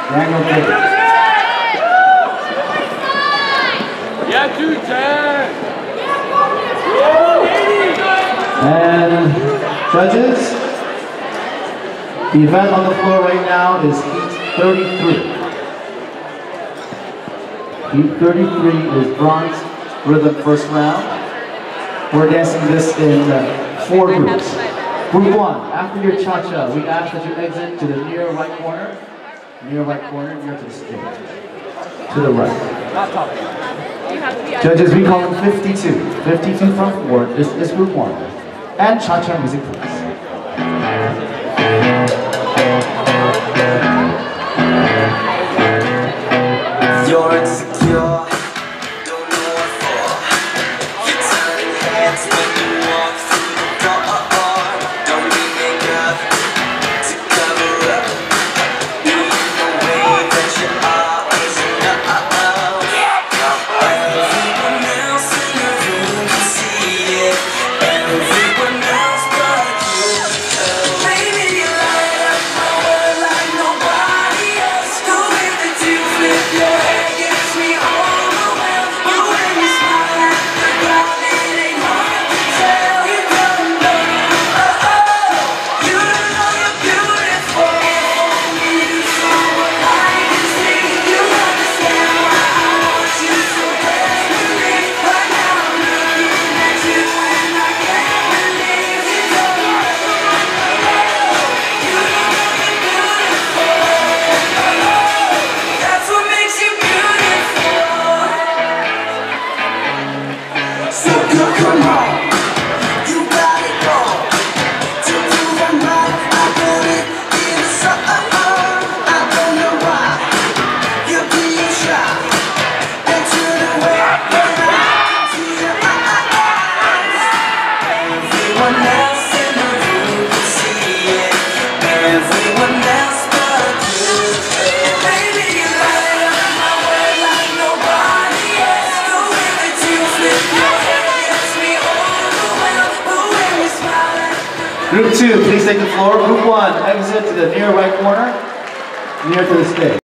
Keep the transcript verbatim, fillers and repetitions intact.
Daniel Davis. Yeah, two ten. And judges, the event on the floor right now is Heat thirty-three. Heat thirty-three is bronze rhythm first round. We're dancing this in uh, four groups. Group one, after your cha-cha, we ask that you exit to the near right corner. Near right corner, near to the stage. To the right. Judges, we call them fifty-two. fifty-two from four. This is group one. And cha-cha music, please. You're insecure, don't know what for. You're turning heads when you walk through the door. Don't need makeup to cover up. Being the way that you are is enough. Everyone else in the room can see it. Everyone else but you. Baby, you light up my world like nobody else. The way that you flip your head. Come on, you got it all. To prove I'm right, I put it in the sun. I don't know why you're being shy and turn away when I see your eyes. Everyone else in the room can see it. Everyone else but you. Baby, you light up my world like nobody else. The way that you flip your head. Group two, please take the floor. Group one, exit to the near right corner, near to the stage.